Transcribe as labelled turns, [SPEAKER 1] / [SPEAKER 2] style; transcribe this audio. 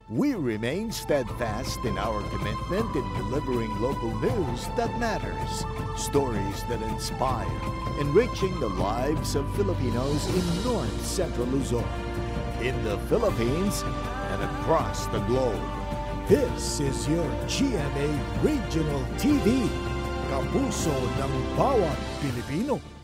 [SPEAKER 1] We remain steadfast in our commitment in delivering local news that matters, stories that inspire, enriching the lives of Filipinos in North Central Luzon, in the Philippines, and across the globe. This is your GMA Regional TV, kapuso ng bawat Pilipino.